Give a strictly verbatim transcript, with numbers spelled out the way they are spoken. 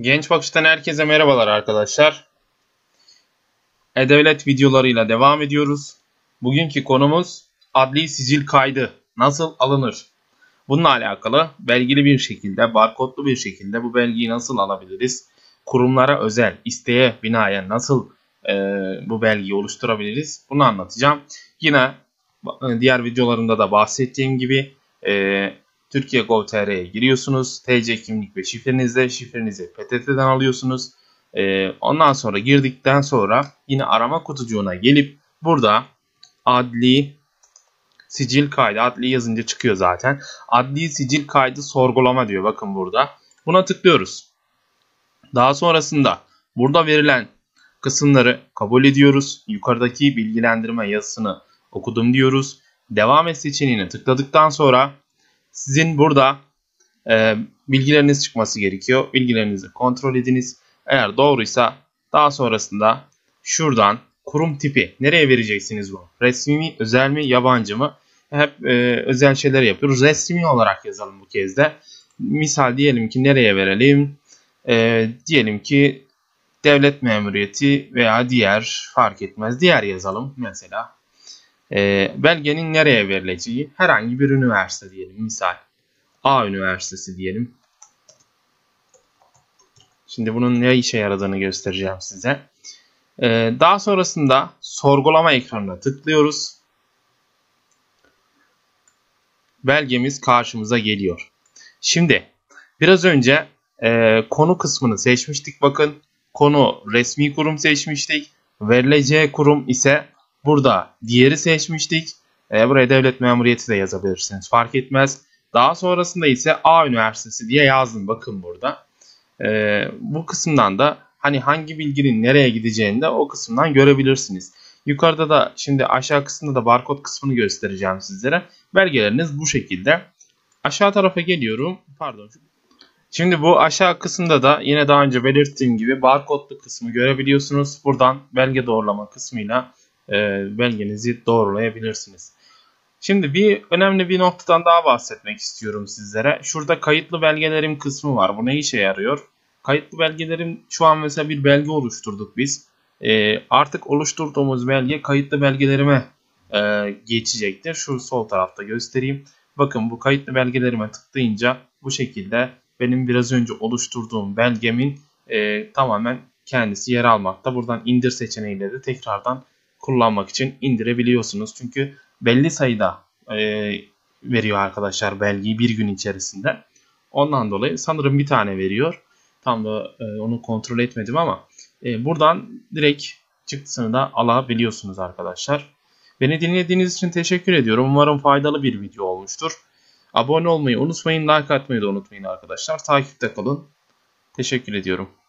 Genç Bakış'tan herkese merhabalar arkadaşlar. E-Devlet videolarıyla devam ediyoruz. Bugünkü konumuz adli sicil kaydı nasıl alınır? Bununla alakalı belgeli bir şekilde, barkodlu bir şekilde bu belgeyi nasıl alabiliriz? Kurumlara özel, isteğe binaen nasıl e, bu belgeyi oluşturabiliriz? Bunu anlatacağım. Yine diğer videolarımda da bahsettiğim gibi e, Türkiye nokta gov nokta tr'ye giriyorsunuz. T C kimlik ve şifrenizle şifrenizi P T T'den alıyorsunuz. E, ondan sonra girdikten sonra yine arama kutucuğuna gelip burada adli sicil kaydı, adli yazınca çıkıyor zaten. Adli sicil kaydı sorgulama diyor, bakın burada. Buna tıklıyoruz. Daha sonrasında burada verilen kısımları kabul ediyoruz. Yukarıdaki bilgilendirme yazısını okudum diyoruz. Devam et seçeneğine tıkladıktan sonra sizin burada e, bilgileriniz çıkması gerekiyor. Bilgilerinizi kontrol ediniz. Eğer doğruysa daha sonrasında şuradan kurum tipi nereye vereceksiniz bu? Resmi mi, özel mi, yabancı mı? Hep e, özel şeyler yapıyoruz. Resmi olarak yazalım bu kez de. Misal diyelim ki nereye verelim? E, diyelim ki devlet memuriyeti veya diğer, fark etmez, diğer yazalım mesela. E, belgenin nereye verileceği herhangi bir üniversite diyelim. Misal A Üniversitesi diyelim. Şimdi bunun ne işe yaradığını göstereceğim size. E, daha sonrasında sorgulama ekranına tıklıyoruz. Belgemiz karşımıza geliyor. Şimdi biraz önce e, konu kısmını seçmiştik. Bakın, konu resmi kurum seçmiştik. Verileceği kurum ise burada diğeri seçmiştik. E, buraya devlet memuriyeti de yazabilirsiniz, fark etmez. Daha sonrasında ise A Üniversitesi diye yazdım, bakın burada. E, bu kısımdan da hani hangi bilginin nereye gideceğini de o kısımdan görebilirsiniz. Yukarıda da, şimdi aşağı kısmında da barkod kısmını göstereceğim sizlere. Belgeleriniz bu şekilde. Aşağı tarafa geliyorum. Pardon. Şimdi bu aşağı kısımda da yine daha önce belirttiğim gibi barkodlu kısmı görebiliyorsunuz. Buradan belge doğrulama kısmıyla e, belgenizi doğrulayabilirsiniz. Şimdi bir önemli bir noktadan daha bahsetmek istiyorum sizlere. Şurada kayıtlı belgelerim kısmı var. Bu ne işe yarıyor? Kayıtlı belgelerim, şu an mesela bir belge oluşturduk biz. E, artık oluşturduğumuz belge kayıtlı belgelerime e, geçecektir. Şu sol tarafta göstereyim. Bakın, bu kayıtlı belgelerime tıklayınca bu şekilde benim biraz önce oluşturduğum belgemin e, tamamen kendisi yer almakta. Buradan indir seçeneğiyle de tekrardan kullanmak için indirebiliyorsunuz. Çünkü belli sayıda e, veriyor arkadaşlar belgeyi bir gün içerisinde. Ondan dolayı sanırım bir tane veriyor. Tam da e, onu kontrol etmedim ama e, buradan direkt çıktısını da alabiliyorsunuz arkadaşlar. Beni dinlediğiniz için teşekkür ediyorum. Umarım faydalı bir video olmuştur. Abone olmayı unutmayın, like atmayı da unutmayın arkadaşlar. Takipte kalın. Teşekkür ediyorum.